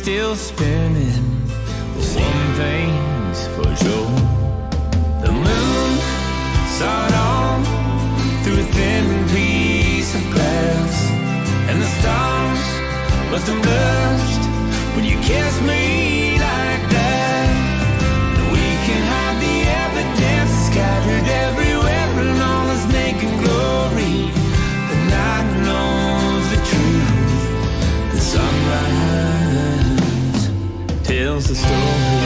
still spinning. But one thing's for sure, the moon saw it all through a thin piece of glass, and the stars must have blushed when you kissed me like that. And we can hide the evidence scattered everywhere in all its naked glory. The night knows the truth. The sunrise tells the story.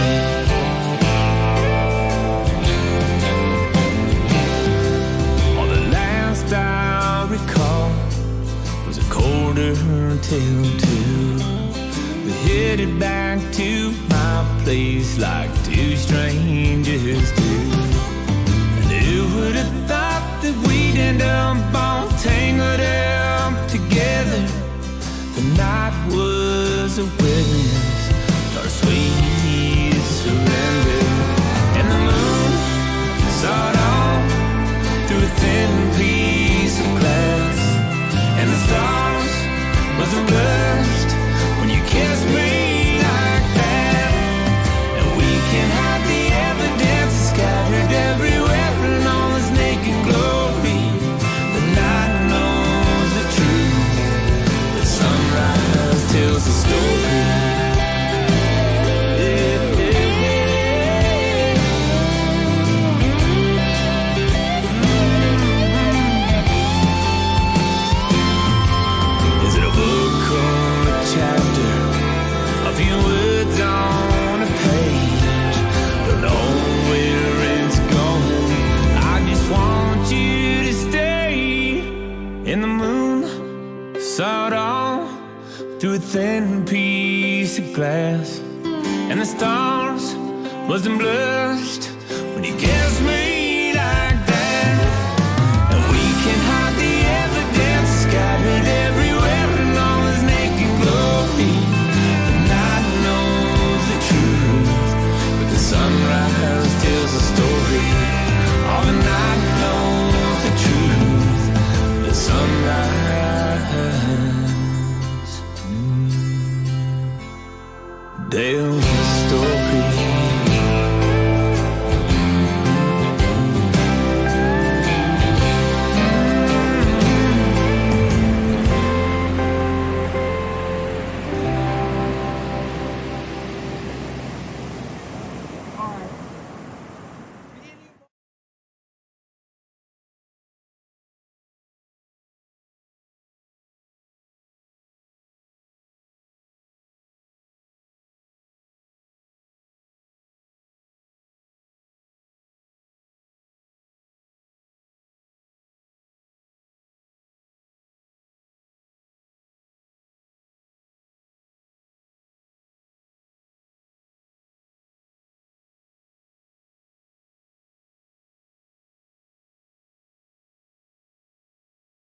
All the last I recall was a quarter till 2. We headed back to my place like two strangers do. And who would have thought that we'd end up all tangled up together? The night was a witness to our sweet surrender. And the moon saw it all through a thin piece of glass, and the stars must have blushed when you kissed me like that. And we can hide the evidence scattered everywhere in all its naked glory. The night knows the truth. The sunrise tells the story. Is it a book or a chapter? A few words on a page. Don't know where it's going. I just want you to stay. And the moon saw it all through a thin piece of glass, and the stars must have blushed when you kissed me